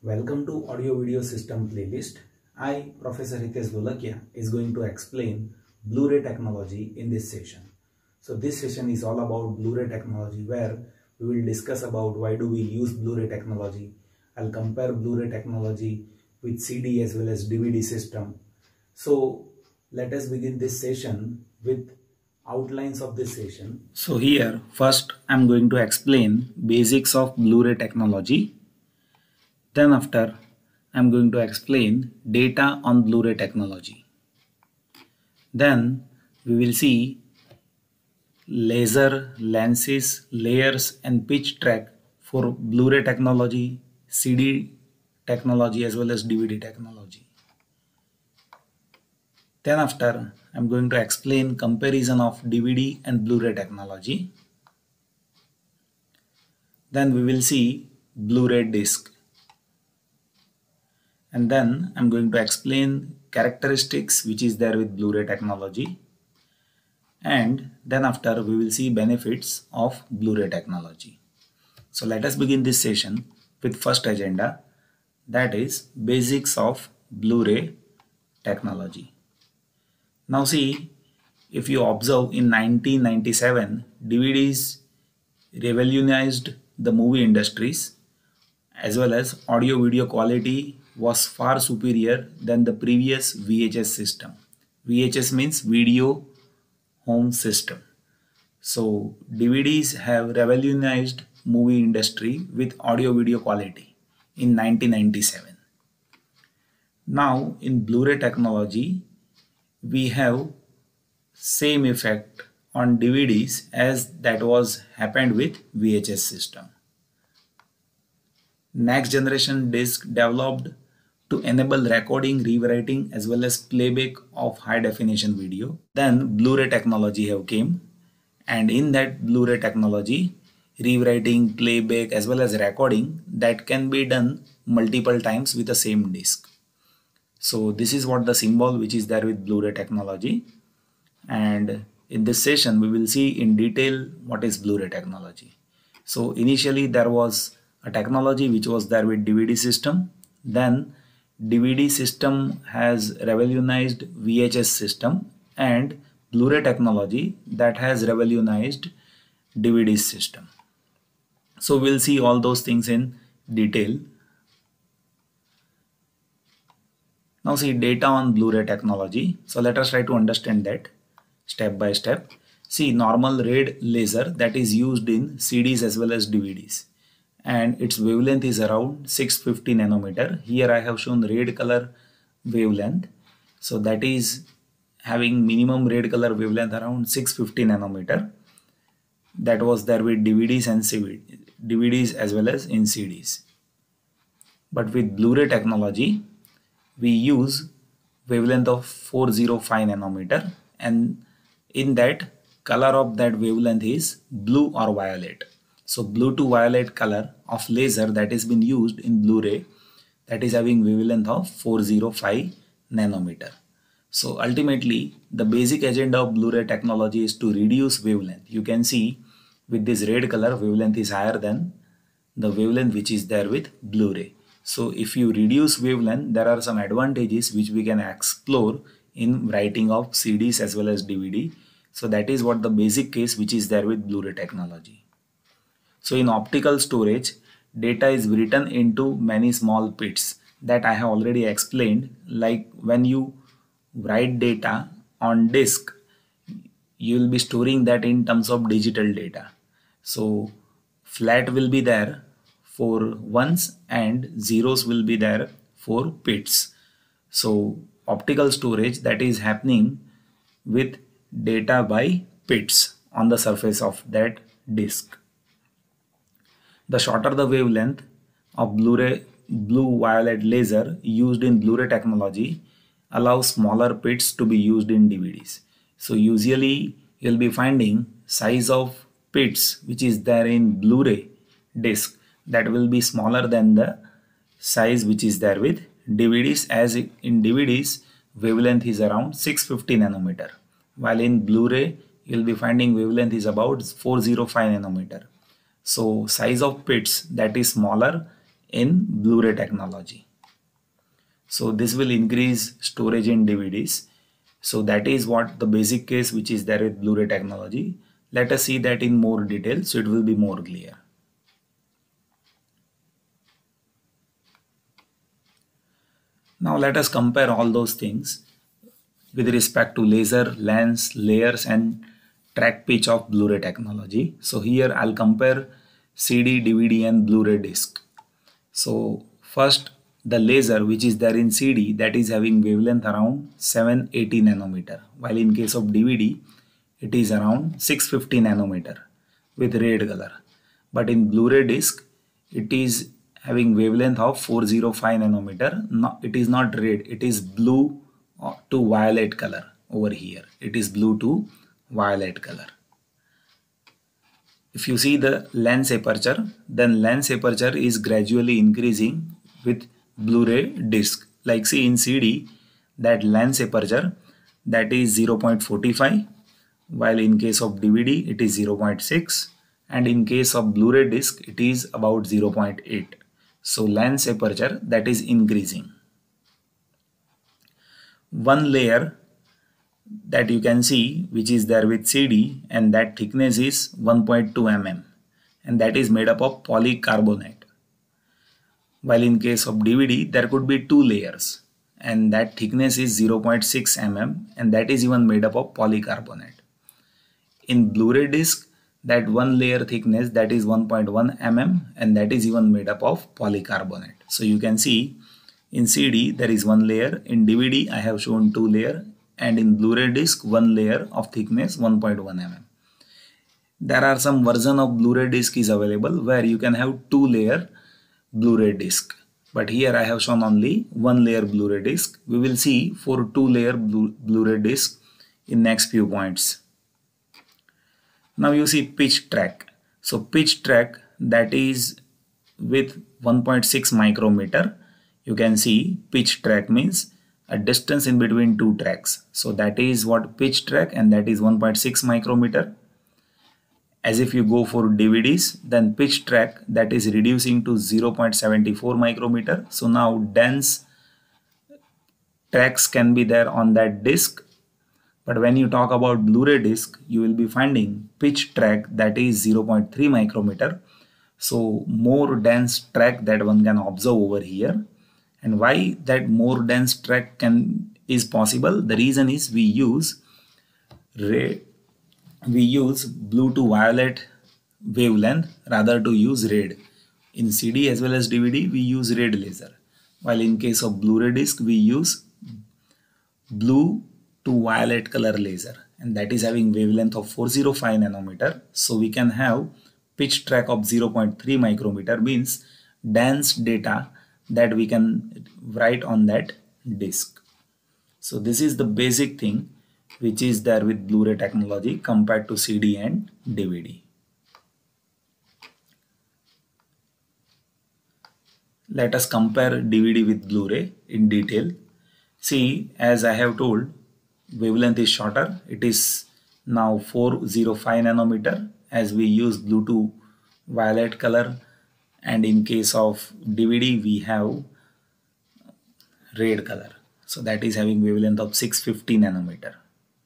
Welcome to Audio Video System playlist. I, Professor Hitesh Dolakia, is going to explain Blu Ray technology in this session. So this session is all about Blu Ray technology, where we will discuss about why do we use Blu Ray technology. I'll compare Blu Ray technology with CD as well as DVD system. So let us begin this session with outlines of this session. So here first I'm going to explain basics of Blu Ray technology. Then after, I'm going to explain data on Blu Ray technology. Then we will see laser, lenses, layers and pitch track for Blu Ray technology, CD technology as well as DVD technology. Then after, I'm going to explain comparison of DVD and Blu Ray technology. Then we will see Blu Ray Disc. And then I'm going to explain characteristics which is there with Blu Ray technology. And then after we will see benefits of Blu Ray technology. So let us begin this session with first agenda, that is basics of Blu Ray technology. Now see, if you observe in 1997, DVDs revolutionized the movie industries as well as audio video quality was far superior than the previous VHS system. VHS means video home system. So DVDs have revolutionized movie industry with audio video quality in 1997. Now in Blu-ray technology, we have same effect on DVDs as that was happened with VHS system. Next generation disc developed to enable recording, rewriting as well as playback of high definition video. Then Blu-ray technology have came, and in that Blu-ray technology, rewriting, playback as well as recording that can be done multiple times with the same disc. So this is what the symbol which is there with Blu-ray technology, and in this session we will see in detail what is Blu-ray technology. So initially there was a technology which was there with DVD system. Then DVD system has revolutionized VHS system, and Blu-ray technology that has revolutionized DVD system. So we'll see all those things in detail. Now see data on Blu-ray technology. So let us try to understand that step by step. See normal red laser that is used in CDs as well as DVDs, and its wavelength is around 650 nanometer. Here I have shown red color wavelength. So that is having minimum red color wavelength around 650 nanometer. That was there with DVDs and DVDs as well as in CDs. But with Blu-ray technology, we use wavelength of 405 nanometer, and in that color of that wavelength is blue or violet. So blue to violet color of laser that has been used in Blu-ray, that is having wavelength of 405 nanometer. So ultimately the basic agenda of Blu-ray technology is to reduce wavelength. You can see with this red color wavelength is higher than the wavelength which is there with Blu-ray. So if you reduce wavelength, there are some advantages which we can explore in writing of CDs as well as DVD. So that is what the basic case which is there with Blu-ray technology. So in optical storage, data is written into many small bits that I have already explained. Like when you write data on disk, you will be storing that in terms of digital data. So flat will be there for ones and zeros will be there for bits. So optical storage that is happening with data by bits on the surface of that disk. The shorter the wavelength of Blu-ray blue-violet laser used in Blu-ray technology allows smaller bits to be used in DVDs. So usually you'll be finding size of bits which is there in Blu-ray disc that will be smaller than the size which is there with DVDs, as in DVDs wavelength is around 650 nanometer, while in Blu-ray you'll be finding wavelength is about 405 nanometer. So size of bits that is smaller in Blu Ray technology. So this will increase storage in DVDs. So that is what the basic case which is there with Blu Ray technology. Let us see that in more detail so it will be more clear. Now let us compare all those things with respect to laser, lens, layers and track pitch of Blu Ray technology. So here I'll compare CD, DVD and Blu Ray disc. So first the laser which is there in CD, that is having wavelength around 780 nanometer, while in case of DVD it is around 650 nanometer with red color. But in Blu Ray disc it is having wavelength of 405 nanometer. No, it is not red, it is blue to violet color over here. It is blue to violet color. If you see the lens aperture, then lens aperture is gradually increasing with Blu Ray disc. Like see in CD, that lens aperture that is 0.45, while in case of DVD it is 0.6, and in case of Blu Ray disc it is about 0.8. So lens aperture that is increasing. One layer that you can see which is there with CD, and that thickness is 1.2 mm, and that is made up of polycarbonate. While in case of DVD there could be two layers, and that thickness is 0.6 mm, and that is even made up of polycarbonate. In Blu Ray disc, that one layer thickness that is 1.1 mm, and that is even made up of polycarbonate. So you can see in CD there is one layer, in DVD I have shown two layers, and in Blu Ray disc one layer of thickness 1.1 mm. There are some version of Blu Ray disc is available where you can have two layer Blu Ray disc, but here I have shown only one layer Blu Ray disc. We will see for two layer Blu Ray disc in next few points. Now you see pitch track. So pitch track that is with 1.6 micrometer. You can see pitch track means a distance in between two tracks. So that is what pitch track, and that is 1.6 micrometer. As if you go for DVDs, then pitch track that is reducing to 0.74 micrometer. So now dense tracks can be there on that disc. But when you talk about Blu Ray disc, you will be finding pitch track that is 0.3 micrometer. So more dense track that one can observe over here. And why that more dense track is possible? The reason is we use blue to violet wavelength rather to use red. In CD as well as DVD we use red laser, while in case of Blu Ray disc we use blue to violet color laser, and that is having wavelength of 405 nanometer. So we can have pitch track of 0.3 micrometer, means dense data that we can write on that disc. So this is the basic thing which is there with Blu Ray technology compared to CD and DVD. Let us compare DVD with Blu Ray in detail. See, as I have told, wavelength is shorter. It is now 405 nanometer as we use blue to violet color, and in case of DVD we have red color. So that is having wavelength of 650 nanometer.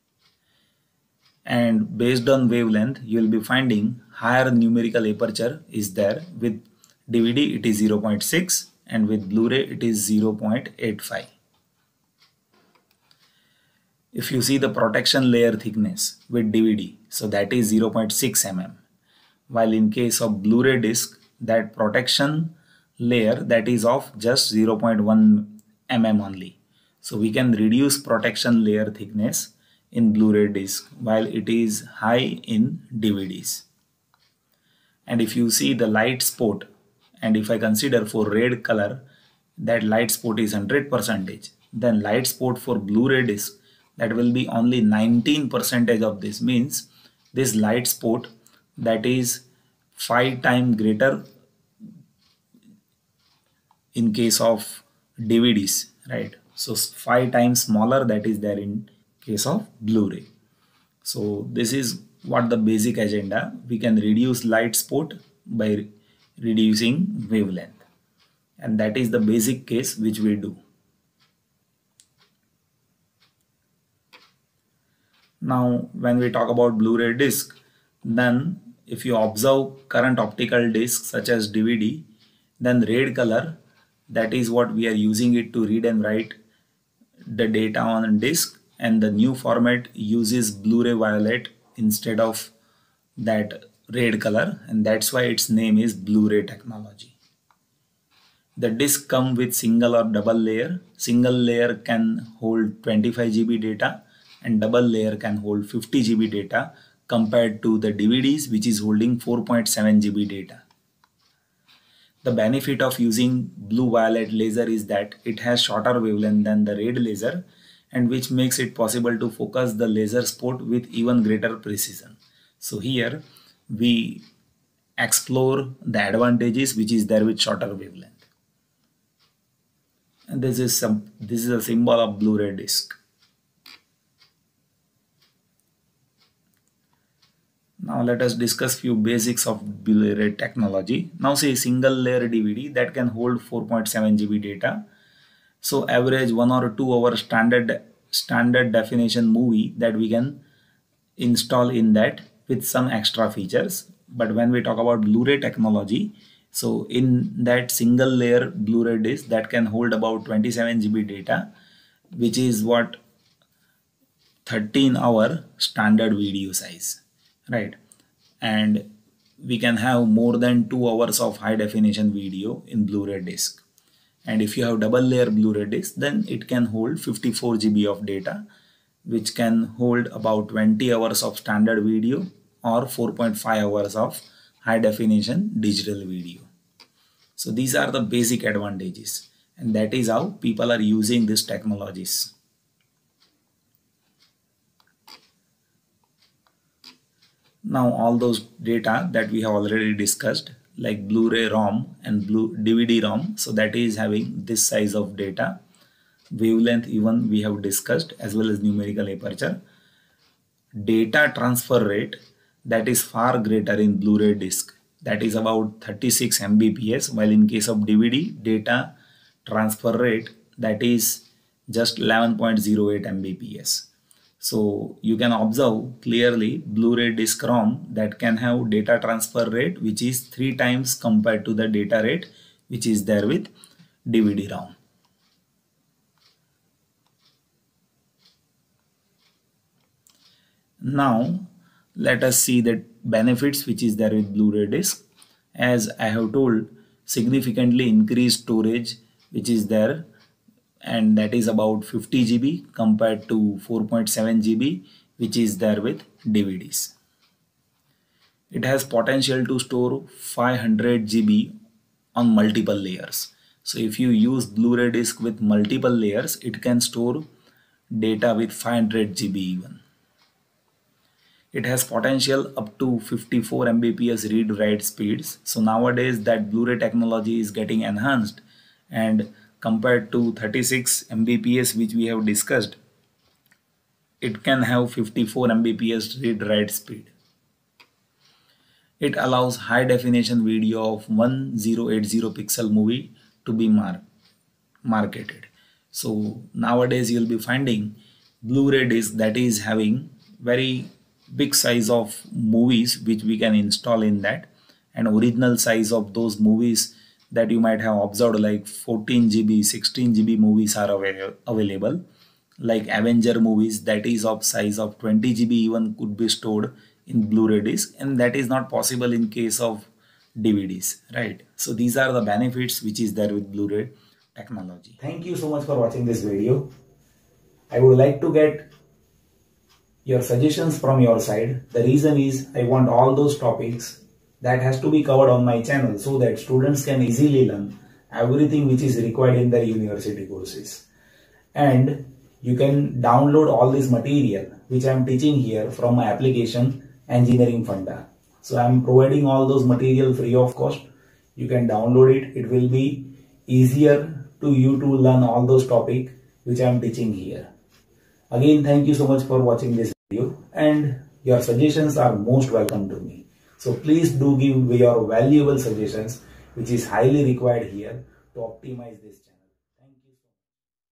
And based on wavelength you will be finding higher numerical aperture is there. With DVD it is 0.6 and with Blu Ray it is 0.85. If you see the protection layer thickness with DVD, so that is 0.6 mm, while in case of Blu Ray disc that protection layer that is of just 0.1 mm only. So we can reduce protection layer thickness in Blu Ray disc while it is high in DVDs. And if you see the light spot, and if I consider for red color that light spot is 100%, then light spot for Blu Ray disc that will be only 19% of this, means this light spot that is 5 times greater in case of DVDs, right? So 5 times smaller that is there in case of Blu Ray. So this is what the basic agenda. We can reduce light spot by reducing wavelength. and that is the basic case which we do. Now when we talk about Blu-ray disc, then if you observe current optical discs such as DVD, then red color, that is what we are using it to read and write the data on disk, and the new format uses Blu-ray violet instead of that red color, and that's why its name is Blu Ray Technology. The disc come with single or double layer. Single layer can hold 25 GB data and double layer can hold 50 GB data compared to the DVDs which is holding 4.7 GB data. The benefit of using blue violet laser is that it has shorter wavelength than the red laser, and which makes it possible to focus the laser spot with even greater precision. So here we explore the advantages which is there with shorter wavelength. And this is a symbol of Blu-ray disc. Now let us discuss few basics of Blu Ray technology. Now say single layer DVD that can hold 4.7 GB data. So average 1 or 2 hour standard definition movie that we can install in that with some extra features. But when we talk about Blu Ray technology, so in that single layer Blu-ray disc that can hold about 27 GB data, which is what 13-hour standard video size, right? And we can have more than 2 hours of high definition video in Blu-ray disc. And if you have double layer Blu-ray disc, then it can hold 54 GB of data, which can hold about 20 hours of standard video or 4.5 hours of high definition digital video. So these are the basic advantages, and that is how people are using these technologies. Now all those data that we have already discussed, like Blu-ray ROM and DVD ROM, so that is having this size of data. Wavelength even we have discussed, as well as numerical aperture. Data transfer rate, that is far greater in Blu-ray disc, that is about 36 Mbps, while in case of DVD, data transfer rate, that is just 11.08 Mbps. So you can observe clearly Blu-ray disc ROM that can have data transfer rate which is 3 times compared to the data rate which is there with DVD ROM. Now let us see the benefits which is there with Blu-ray disc. As I have told, significantly increased storage which is there, and that is about 50 GB compared to 4.7 GB which is there with DVDs. It has potential to store 500 GB on multiple layers. So if you use Blu-ray disc with multiple layers, it can store data with 500 GB even. It has potential up to 54 Mbps read-write speeds. So nowadays that Blu-ray technology is getting enhanced, and compared to 36 Mbps which we have discussed, it can have 54 Mbps read-write speed. It allows high definition video of 1080 pixel movie to be marketed. So nowadays you'll be finding Blu-ray disc that is having very big size of movies which we can install in that, and original size of those movies that you might have observed, like 14 GB, 16 GB movies are available, like Avenger movies that is of size of 20 GB even could be stored in Blu-ray disc, and that is not possible in case of DVDs, right? So these are the benefits which is there with Blu-ray technology. Thank you so much for watching this video. I would like to get your suggestions from your side. The reason is I want all those topics that has to be covered on my channel so that students can easily learn everything which is required in their university courses. And you can download all this material which I am teaching here from my application Engineering Funda. So I am providing all those material free of cost. You can download it. It will be easier to you to learn all those topics which I am teaching here. Again, thank you so much for watching this video, and your suggestions are most welcome to me. So please do give your valuable suggestions which is highly required here to optimize this channel.